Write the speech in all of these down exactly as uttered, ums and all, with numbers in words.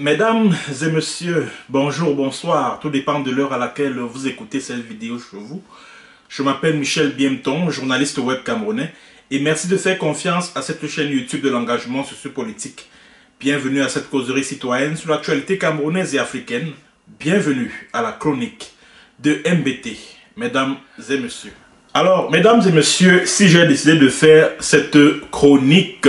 Mesdames et messieurs, bonjour, bonsoir, tout dépend de l'heure à laquelle vous écoutez cette vidéo chez vous. Je m'appelle Michel Biemton, journaliste web camerounais, et merci de faire confiance à cette chaîne YouTube de l'engagement socio-politique. Bienvenue à cette causerie citoyenne sur l'actualité camerounaise et africaine. Bienvenue à la chronique de M B T, mesdames et messieurs. Alors, mesdames et messieurs, si j'ai décidé de faire cette chronique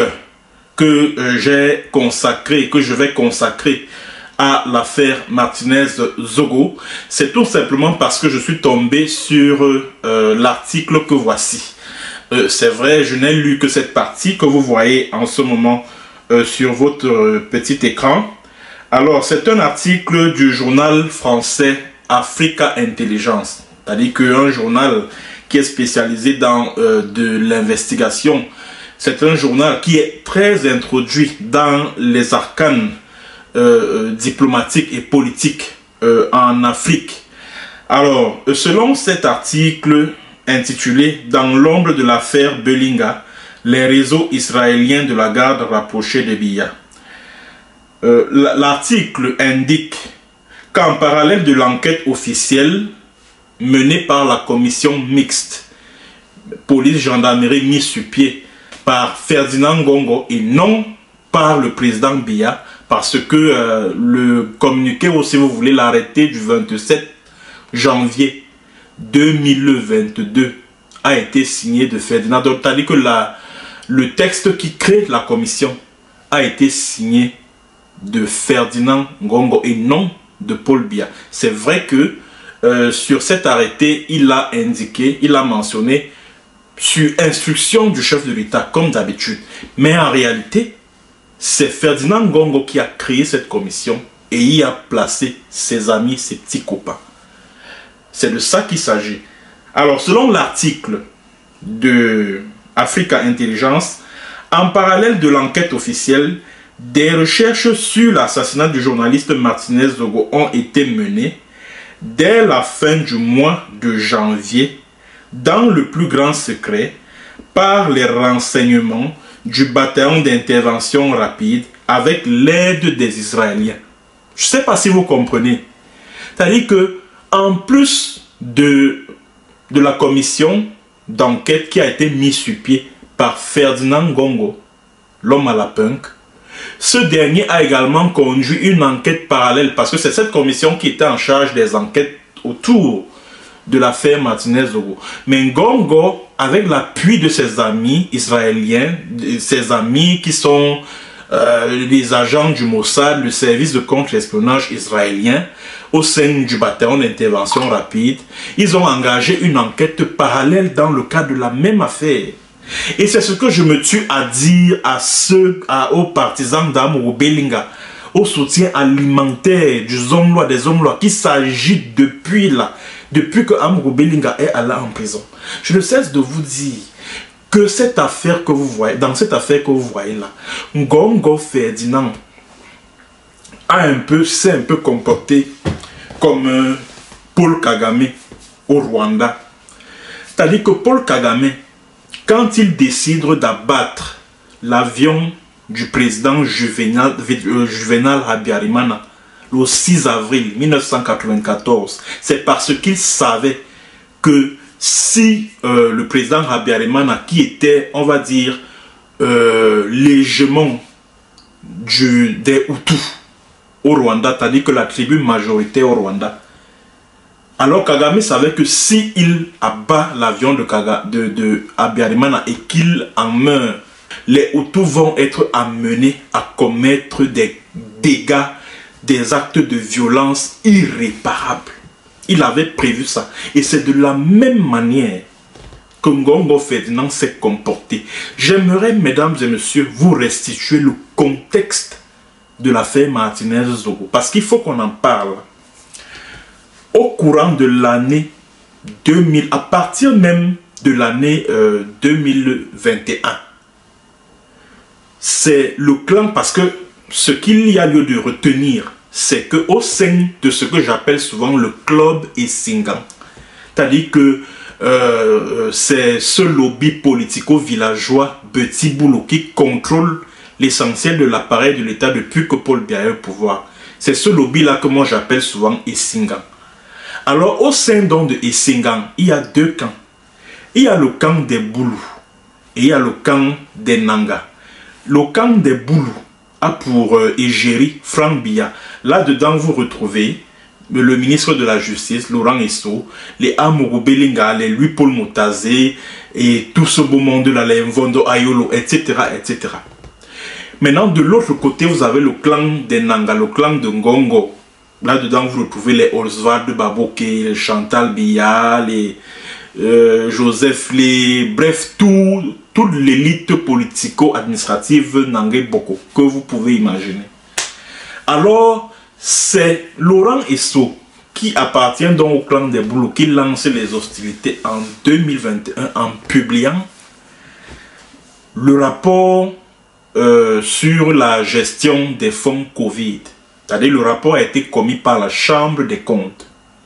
que euh, j'ai consacré, que je vais consacrer à l'affaire Martinez-Zogo, c'est tout simplement parce que je suis tombé sur euh, l'article que voici. Euh, c'est vrai, je n'ai lu que cette partie que vous voyez en ce moment euh, sur votre euh, petit écran. Alors, c'est un article du journal français Africa Intelligence, c'est-à-dire qu'un journal qui est spécialisé dans euh, de l'investigation. C'est un journal qui est très introduit dans les arcanes euh, diplomatiques et politiques euh, en Afrique. Alors, selon cet article intitulé « Dans l'ombre de l'affaire Belinga, les réseaux israéliens de la garde rapprochée de Biya euh, », l'article indique qu'en parallèle de l'enquête officielle menée par la commission mixte police-gendarmerie mise sur pied par Ferdinand Ngongo et non par le président Biya, parce que euh, le communiqué, ou si vous voulez l'arrêté du vingt-sept janvier deux mille vingt-deux a été signé de Ferdinand. Donc, c'est-à-dire que la, le texte qui crée la commission a été signé de Ferdinand Ngongo et non de Paul Biya. C'est vrai que euh, sur cet arrêté, il a indiqué, il a mentionné sur instruction du chef de l'État, comme d'habitude. Mais en réalité, c'est Ferdinand Ngongo qui a créé cette commission et y a placé ses amis, ses petits copains. C'est de ça qu'il s'agit. Alors, selon l'article de Africa Intelligence, en parallèle de l'enquête officielle, des recherches sur l'assassinat du journaliste Martinez-Zogo ont été menées dès la fin du mois de janvier dans le plus grand secret par les renseignements du bataillon d'intervention rapide avec l'aide des Israéliens. Je ne sais pas si vous comprenez. C'est-à-dire que en plus de, de la commission d'enquête qui a été mise sur pied par Ferdinand Ngongo, l'homme à la punk, ce dernier a également conduit une enquête parallèle parce que c'est cette commission qui était en charge des enquêtes autour de l'affaire Martinez-Zogo. Mais Ngongo, avec l'appui de ses amis israéliens, ses amis qui sont euh, les agents du Mossad, le service de contre-espionnage israélien, au sein du bataillon d'intervention rapide, ils ont engagé une enquête parallèle dans le cadre de la même affaire. Et c'est ce que je me tue à dire à ceux, à, aux partisans d'Amourou Belinga, au soutien alimentaire du Zomlois, des Zomlois, qui s'agit depuis là, depuis que Amourou Belinga est allé en prison. Je ne cesse de vous dire que cette affaire que vous voyez, dans cette affaire que vous voyez là, Ngongo Ferdinand a un peu, s'est un peu comporté comme euh, Paul Kagame au Rwanda. C'est-à-dire que Paul Kagame, quand il décide d'abattre l'avion du président Juvenal, euh, Juvenal Habyarimana le six avril mille neuf cent quatre-vingt-quatorze, c'est parce qu'il savait que si euh, le président Habyarimana, qui était, on va dire, euh, l'hégémon des Hutus au Rwanda, c'est-à-dire que la tribu majoritaire au Rwanda, alors Kagame savait que si il abat l'avion de, de, de Habyarimana et qu'il en meurt, les Hutus vont être amenés à commettre des dégâts, des actes de violence irréparables. Il avait prévu ça. Et c'est de la même manière que Ngongo Ferdinand s'est comporté. J'aimerais, mesdames et messieurs, vous restituer le contexte de l'affaire Martinez-Zogo, parce qu'il faut qu'on en parle. Au courant de l'année deux mille, à partir même de l'année euh, deux mille vingt et un, c'est le clan, parce que ce qu'il y a lieu de retenir, c'est qu'au sein de ce que j'appelle souvent le club Essingan, c'est-à-dire que euh, c'est ce lobby politico-villageois Petit Boulot qui contrôle l'essentiel de l'appareil de l'État depuis que Paul Biya est au pouvoir. C'est ce lobby-là que moi j'appelle souvent Essingan. Alors au sein donc de Essingan, il y a deux camps. Il y a le camp des Boulous et il y a le camp des Nanga. Le camp des Boulous a pour euh, égérie Franck Biya. Là-dedans, vous retrouvez le ministre de la Justice, Laurent Esso, les Amourou Belinga, les Louis-Paul Moutazé et tout ce beau monde-là, les Mvondo Ayolo, et cetera, et cetera. Maintenant, de l'autre côté, vous avez le clan des Nanga, le clan de Ngongo. Là-dedans, vous retrouvez les Oswald Baboke, les Chantal Biya, les euh, Joseph Lé, bref, tout, toute l'élite politico-administrative Nangé Boko que vous pouvez imaginer. Alors, c'est Laurent Esso qui appartient donc au clan des Boulous qui lance les hostilités en deux mille vingt et un en publiant le rapport euh, sur la gestion des fonds Covid. C'est-à-dire le rapport a été commis par la Chambre des comptes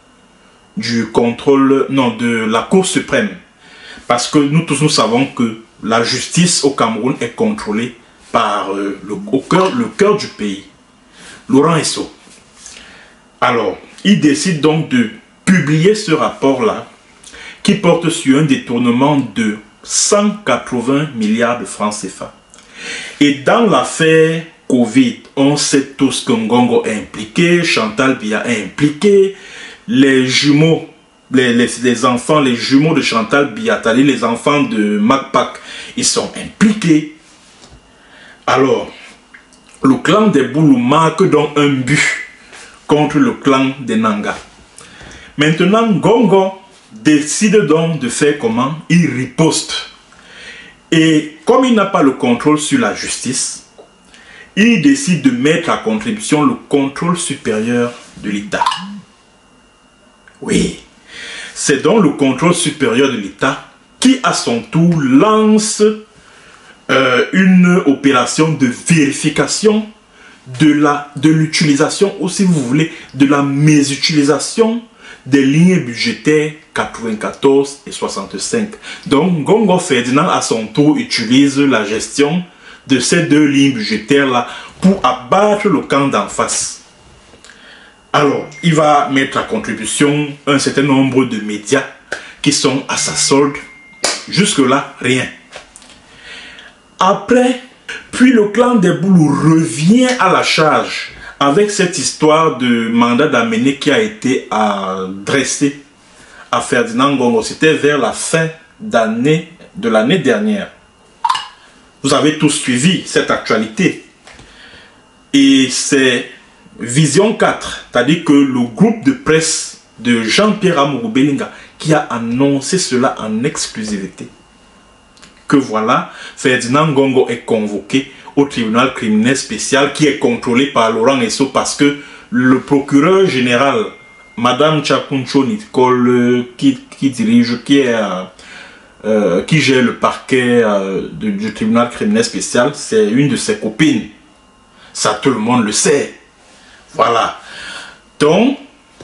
du contrôle, non, de la Cour suprême. Parce que nous tous nous savons que la justice au Cameroun est contrôlée par euh, le, au cœur, le cœur du pays, Laurent Esso. Alors, il décide donc de publier ce rapport-là qui porte sur un détournement de cent quatre-vingts milliards de francs C F A. Et dans l'affaire Covid, on sait tous que Ngongo est impliqué, Chantal Biya est impliqué, les jumeaux, les, les, les enfants, les jumeaux de Chantal Biya, les enfants de Macpac, ils sont impliqués. Alors, le clan des Boulous marque donc un but contre le clan des Nanga. Maintenant, Ngongo décide donc de faire comment? Il riposte. Et comme il n'a pas le contrôle sur la justice, il décide de mettre à contribution le contrôle supérieur de l'État. Oui, c'est donc le contrôle supérieur de l'État qui, à son tour, lance euh, une opération de vérification de la de l'utilisation, ou si vous voulez, de la mésutilisation des lignes budgétaires quatre-vingt-quatorze et soixante-cinq. Donc, Ngongo Ferdinand, à son tour, utilise la gestion de ces deux lignes budgétaires-là pour abattre le camp d'en face. Alors, il va mettre à contribution un certain nombre de médias qui sont à sa solde. Jusque-là, rien. Après, puis le clan des Boulous revient à la charge avec cette histoire de mandat d'amener qui a été adressé à Ferdinand Ngongo. C'était vers la fin d'année de l'année dernière. Vous avez tous suivi cette actualité. Et c'est Vision quatre, c'est-à-dire que le groupe de presse de Jean-Pierre Amourou Belinga qui a annoncé cela en exclusivité. Que voilà, Ferdinand Ngongo est convoqué au tribunal criminel spécial qui est contrôlé par Laurent Esso parce que le procureur général, Madame Chakuncho Nicole, qui, qui dirige, qui, est, euh, qui gère le parquet euh, de, du tribunal criminel spécial, c'est une de ses copines. Ça, tout le monde le sait. Voilà. Donc,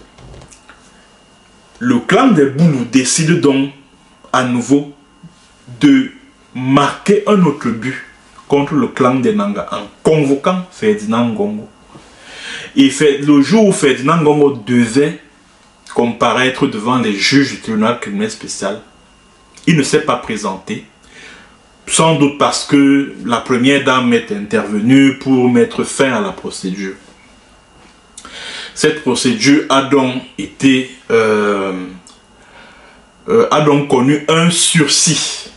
le clan des Boulous décide donc à nouveau de marquer un autre but contre le clan des Nanga en convoquant Ferdinand Ngongo. Et fait, le jour où Ferdinand Ngongo devait comparaître devant les juges du tribunal criminel spécial, il ne s'est pas présenté. Sans doute parce que la première dame est intervenue pour mettre fin à la procédure. Cette procédure a donc été euh, euh, a donc connu un sursis.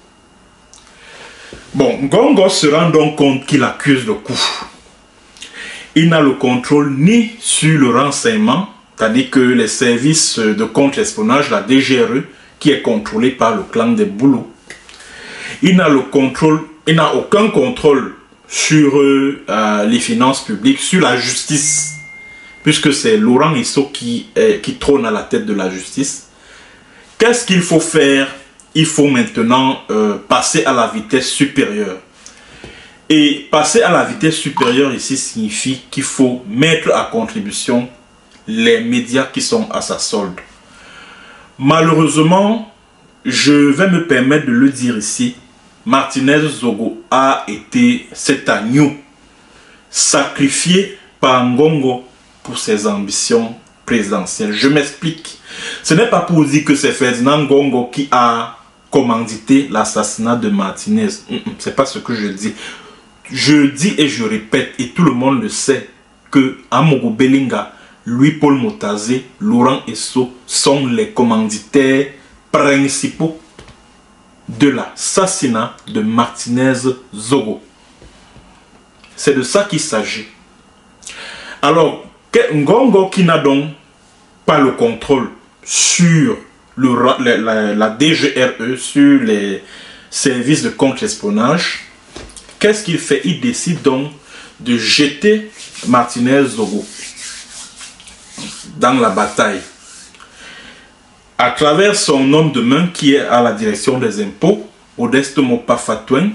Bon, Ngongo se rend donc compte qu'il accuse le coup. Il n'a le contrôle ni sur le renseignement, c'est-à-dire que les services de contre-espionnage, la D G R E, qui est contrôlé par le clan des Boulous. Il n'a le contrôle, il n'a aucun contrôle sur euh, les finances publiques, sur la justice, puisque c'est Laurent Esso qui, est, qui trône à la tête de la justice. Qu'est-ce qu'il faut faire? Il faut maintenant euh, passer à la vitesse supérieure. Et passer à la vitesse supérieure ici signifie qu'il faut mettre à contribution les médias qui sont à sa solde. Malheureusement, je vais me permettre de le dire ici, Martinez Zogo a été cet agneau sacrifié par Ngongo pour ses ambitions présidentielles. Je m'explique. Ce n'est pas pour dire que c'est Ferdinand Ngongo qui a commandité l'assassinat de Martinez. C'est pas ce que je dis. Je dis et je répète, et tout le monde le sait, que Amogo Belinga, Louis-Paul Motazé, Laurent Esso sont les commanditaires principaux de l'assassinat de Martinez Zogo. C'est de ça qu'il s'agit. Alors, Ngongo qui n'a donc pas le contrôle sur le, la, la, la D G R E, sur les services de contre-espionnage, qu'est-ce qu'il fait? Il décide donc de jeter Martinez Zogo dans la bataille. À travers son homme de main qui est à la direction des impôts, Odeste Mopafatouin,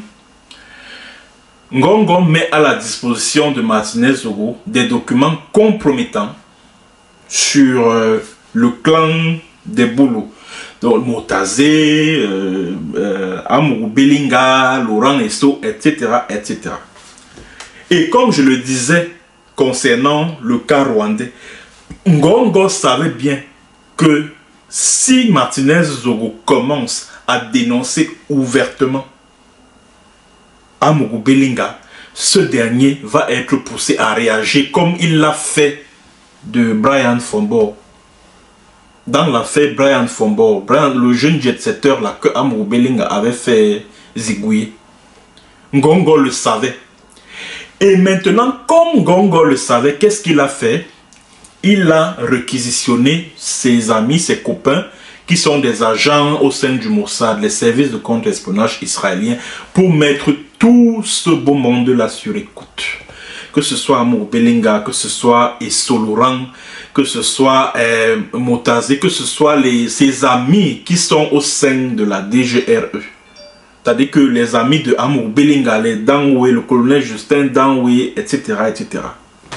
Ngongo met à la disposition de Martinez Zogo des documents compromettants sur euh, le clan des Boulous. Donc Motazé, euh, euh, Amogo Belinga, Laurent Esso, et cetera, et cetera. Et comme je le disais concernant le cas rwandais, Ngongo savait bien que si Martinez Zogo commence à dénoncer ouvertement Amogo Belinga, ce dernier va être poussé à réagir comme il l'a fait de Brian Fombo. Dans l'affaire Brian Fombo, Brian, le jeune jet-setter là que Amogo Belinga avait fait zigouiller, Ngongo le savait. Et maintenant, comme Ngongo le savait, qu'est-ce qu'il a fait? Il a réquisitionné ses amis, ses copains, qui sont des agents au sein du Mossad, les services de contre-espionnage israéliens, pour mettre tout ce beau monde-là sur écoute. Que ce soit Amogo Belinga, que ce soit Esso Laurent, que ce soit euh, Motazé, que ce soit les, ses amis qui sont au sein de la D G R E. C'est-à-dire que les amis de Amogo Belinga, les Dangwe, le colonel Justin Dangwe, et cetera, et cetera.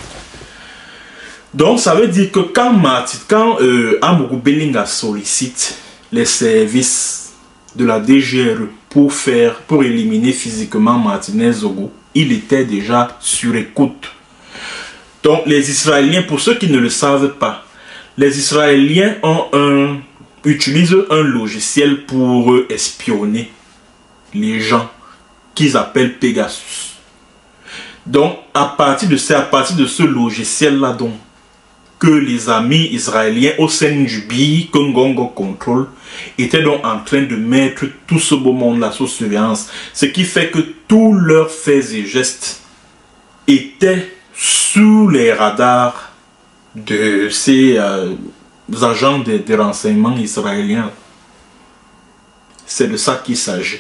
Donc ça veut dire que quand, Martin, quand euh, Amogo Belinga sollicite les services de la D G R E pour faire, pour éliminer physiquement Martinez Zogo, il était déjà sur écoute. Donc les Israéliens, pour ceux qui ne le savent pas, les Israéliens ont un, utilisent un logiciel pour espionner les gens qu'ils appellent Pegasus. Donc à partir de ça, à partir de ce logiciel-là, donc que les amis israéliens au sein du B I que Ngongo contrôle étaient donc en train de mettre tout ce beau monde-là sous surveillance. Ce qui fait que tous leurs faits et gestes étaient sous les radars de ces euh, agents de, de renseignement israéliens. C'est de ça qu'il s'agit.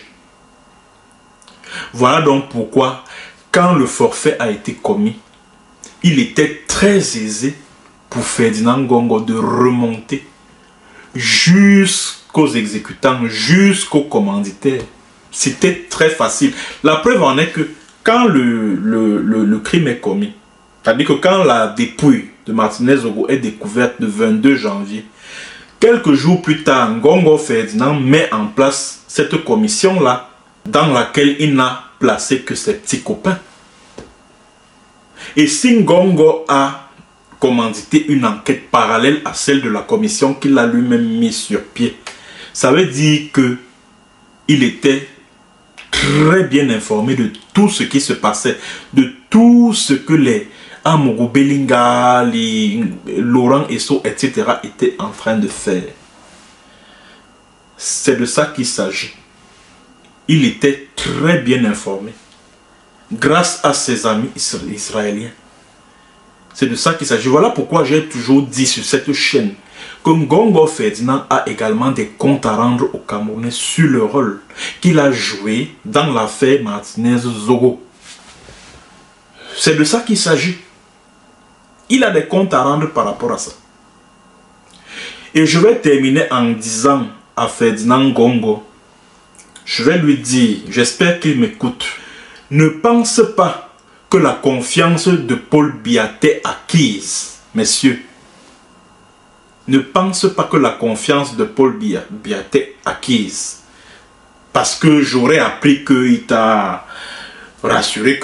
Voilà donc pourquoi, quand le forfait a été commis, il était très aisé pour Ferdinand Ngongo de remonter jusqu'aux exécutants, jusqu'aux commanditaires. C'était très facile. La preuve en est que quand le, le, le, le crime est commis, c'est-à-dire que quand la dépouille de Martinez Zogo est découverte le vingt-deux janvier, quelques jours plus tard, Ngongo Ferdinand met en place cette commission-là, dans laquelle il n'a placé que ses petits copains. Et si Ngongo a commandité une enquête parallèle à celle de la commission qu'il a lui-même mis sur pied, ça veut dire que il était très bien informé de tout ce qui se passait, de tout ce que les Amogo Belinga, les Laurent Esso, et cetera étaient en train de faire. C'est de ça qu'il s'agit. Il était très bien informé grâce à ses amis israéliens. C'est de ça qu'il s'agit. Voilà pourquoi j'ai toujours dit sur cette chaîne que Ngongo Ferdinand a également des comptes à rendre aux Camerounais sur le rôle qu'il a joué dans l'affaire Martinez Zogo. C'est de ça qu'il s'agit. Il a des comptes à rendre par rapport à ça. Et je vais terminer en disant à Ferdinand Ngongo, je vais lui dire, j'espère qu'il m'écoute, ne pense pas que la confiance de Paul Biya est acquise, messieurs. Ne pense pas que la confiance de Paul Biya est acquise. Parce que j'aurais appris qu'il t'a rassuré que non,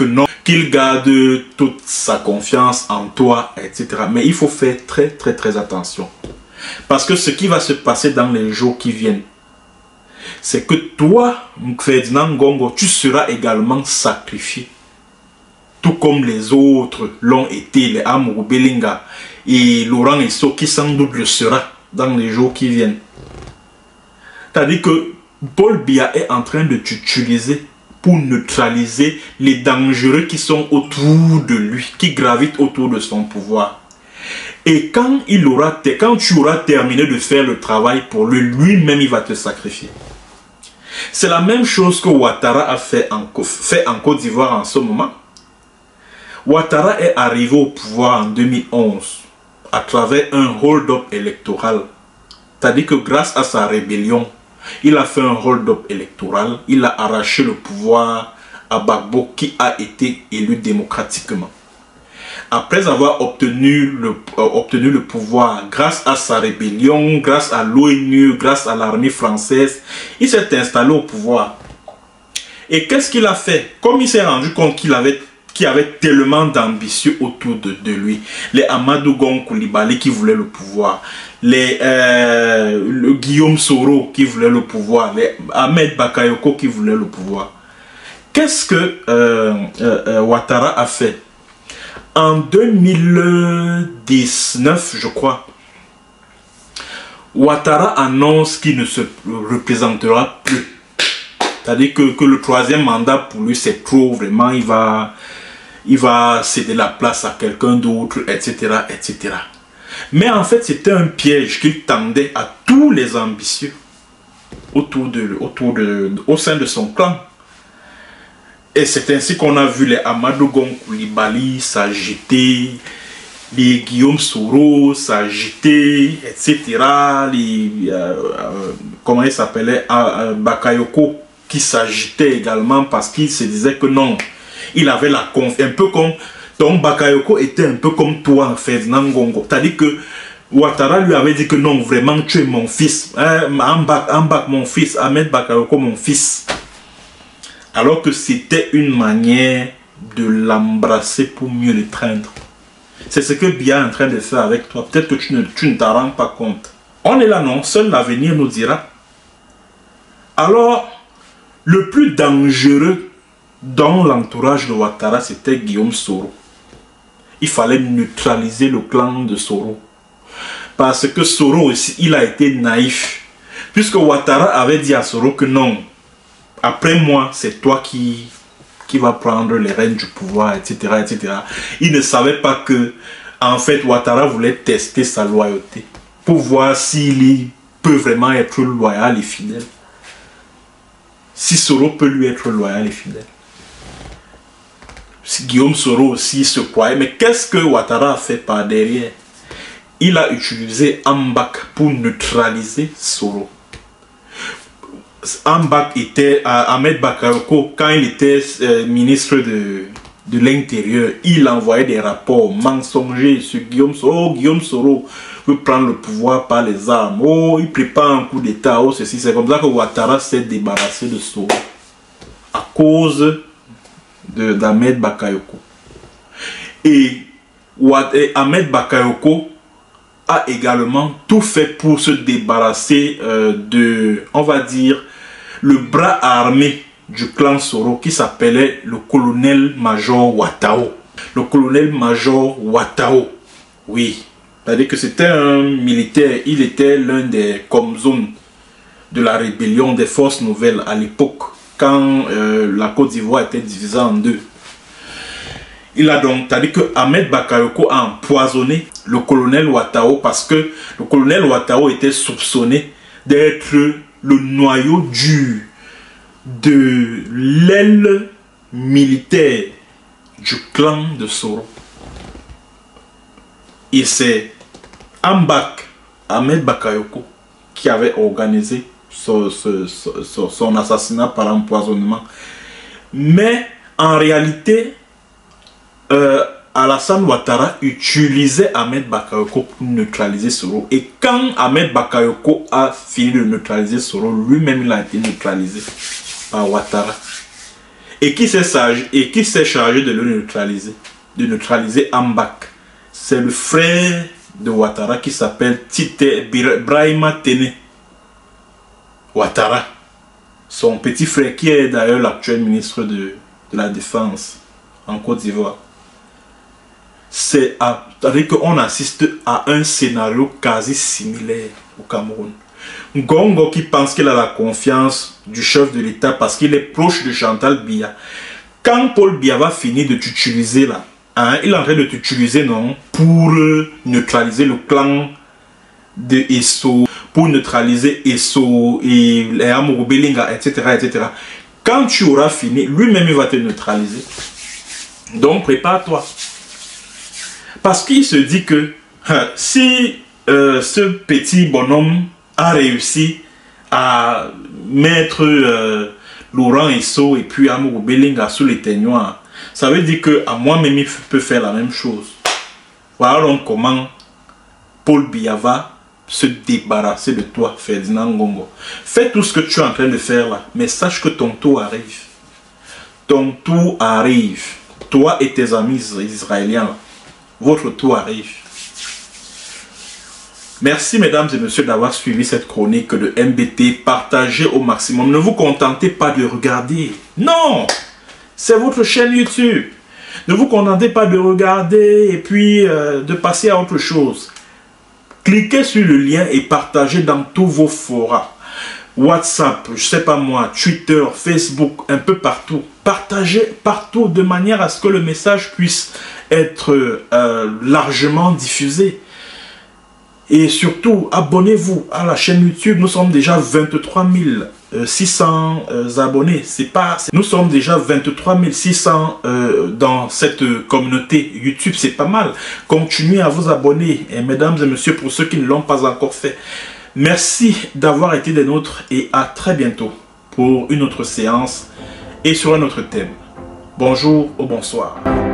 qu'il garde toute sa confiance en toi, et cetera. Mais il faut faire très très très attention. Parce que ce qui va se passer dans les jours qui viennent, c'est que toi, Ferdinand Ngongo, tu seras également sacrifié. Tout comme les autres l'ont été, les Amourou Belinga et Laurent Esso, qui sans doute le sera dans les jours qui viennent. C'est-à-dire que Paul Biya est en train de t'utiliser pour neutraliser les dangereux qui sont autour de lui, qui gravitent autour de son pouvoir. Et quand, il aura, quand tu auras terminé de faire le travail pour lui, lui-même il va te sacrifier. C'est la même chose que Ouattara a fait en, fait en Côte d'Ivoire en ce moment. Ouattara est arrivé au pouvoir en deux mille onze à travers un hold-up électoral. C'est-à-dire que grâce à sa rébellion, il a fait un hold-up électoral, il a arraché le pouvoir à Gbagbo qui a été élu démocratiquement. Après avoir obtenu le, euh, obtenu le pouvoir grâce à sa rébellion, grâce à l'ONU, grâce à l'armée française, il s'est installé au pouvoir. Et qu'est-ce qu'il a fait? Comme il s'est rendu compte qu'il avait, qu'il y avait tellement d'ambitieux autour de, de lui, les Amadou Gon Coulibaly qui voulaient le pouvoir, les euh, le Guillaume Soro qui voulait le pouvoir, les Ahmed Bakayoko qui voulait le pouvoir. Qu'est-ce que euh, euh, euh, Ouattara a fait? En deux mille dix-neuf, je crois, Ouattara annonce qu'il ne se représentera plus. C'est-à-dire que, que le troisième mandat pour lui c'est trop, vraiment, il va, il va céder la place à quelqu'un d'autre, et cetera, et cetera. Mais en fait, c'était un piège qu'il tendait à tous les ambitieux autour de, autour de, au sein de son clan. Et c'est ainsi qu'on a vu les Amadou Gon Coulibaly s'agiter, les Guillaume Soro s'agiter, et cetera. Les, euh, euh, comment il s'appelait, euh, Bakayoko qui s'agitait également parce qu'il se disait que non, il avait la confiance, un peu comme, donc Bakayoko était un peu comme toi, Ferdinand Ngongo. C'est-à-dire que Ouattara lui avait dit que non, vraiment tu es mon fils, hein, Ambak, Ambak mon fils, Ahmed Bakayoko mon fils. Alors que c'était une manière de l'embrasser pour mieux le traître. C'est ce que Biya est en train de faire avec toi. Peut-être que tu ne, tu ne t'en rends pas compte. On est là, non? Seul l'avenir nous dira. Alors, le plus dangereux dans l'entourage de Ouattara, c'était Guillaume Soro. Il fallait neutraliser le clan de Soro. Parce que Soro aussi, il a été naïf. Puisque Ouattara avait dit à Soro que non, après moi, c'est toi qui, qui va prendre les rênes du pouvoir, et cetera, et cetera. Il ne savait pas que, en fait, Ouattara voulait tester sa loyauté pour voir s'il peut vraiment être loyal et fidèle. Si Soro peut lui être loyal et fidèle. Si Guillaume Soro aussi se croyait. Mais qu'est-ce que Ouattara a fait par derrière? Il a utilisé Ambak pour neutraliser Soro. Ambak était, euh, Ahmed Bakayoko, quand il était euh, ministre de, de l'Intérieur, il envoyait des rapports mensongers sur Guillaume Soro. Oh, Guillaume Soro veut prendre le pouvoir par les armes. Oh, il prépare un coup d'État. Oh, ceci. C'est comme ça que Ouattara s'est débarrassé de Soro. À cause d'Ahmed Bakayoko. Et, et Ahmed Bakayoko a également tout fait pour se débarrasser euh, de, on va dire, le bras armé du clan Soro qui s'appelait le colonel-major Ouattao. Le colonel-major Ouattao, oui. C'est-à-dire que c'était un militaire, il était l'un des comzones de la rébellion des forces nouvelles à l'époque, quand euh, la Côte d'Ivoire était divisée en deux. Il a donc, c'est-à-dire que Ahmed Bakayoko a empoisonné le colonel Ouattao parce que le colonel Ouattao était soupçonné d'être le noyau dur de l'aile militaire du clan de Soro. Et c'est Ambak, Ahmed Bakayoko, qui avait organisé son, son, son, son assassinat par empoisonnement. Mais en réalité, Euh, Alassane Ouattara utilisait Ahmed Bakayoko pour neutraliser Soro. Et quand Ahmed Bakayoko a fini de neutraliser Soro, lui-même il a été neutralisé par Ouattara. Et qui s'est chargé, et qui s'est chargé de le neutraliser, de neutraliser Ambak? C'est le frère de Ouattara qui s'appelle Tite Brahima Tene Ouattara. Son petit frère qui est d'ailleurs l'actuel ministre de, de la Défense en Côte d'Ivoire. C'est-à-dire qu'on assiste à un scénario quasi similaire au Cameroun. Ngongo qui pense qu'il a la confiance du chef de l'État parce qu'il est proche de Chantal Biya. Quand Paul Biya va finir de t'utiliser là, hein, il est en train de t'utiliser non pour neutraliser le clan de Esso, pour neutraliser Esso et les Amourou Belinga, et cetera, et cetera. Quand tu auras fini, lui-même il va te neutraliser. Donc prépare-toi. Parce qu'il se dit que hein, si euh, ce petit bonhomme a réussi à mettre euh, Laurent Esso et puis Amourou Belinga sous les teignoirs, ça veut dire que à moi-même il peut faire la même chose. Voilà donc comment Paul Biya va se débarrasser de toi, Ferdinand Ngongo. Fais tout ce que tu es en train de faire là, mais sache que ton tour arrive. Ton tour arrive. Toi et tes amis israéliens, votre tour arrive. Merci mesdames et messieurs d'avoir suivi cette chronique de M B T. Partagez au maximum. Ne vous contentez pas de regarder. Non! C'est votre chaîne YouTube. Ne vous contentez pas de regarder et puis euh, de passer à autre chose. Cliquez sur le lien et partagez dans tous vos forums. WhatsApp, je sais pas moi, Twitter, Facebook, un peu partout. Partagez partout de manière à ce que le message puisse être euh, largement diffusé. Et surtout, abonnez-vous à la chaîne YouTube. Nous sommes déjà vingt-trois mille six cents euh, abonnés. C'est pas, nous sommes déjà vingt-trois mille six cents euh, dans cette communauté YouTube. C'est pas mal. Continuez à vous abonner. Et mesdames et messieurs, pour ceux qui ne l'ont pas encore fait, merci d'avoir été des nôtres et à très bientôt pour une autre séance et sur un autre thème. Bonjour ou bonsoir.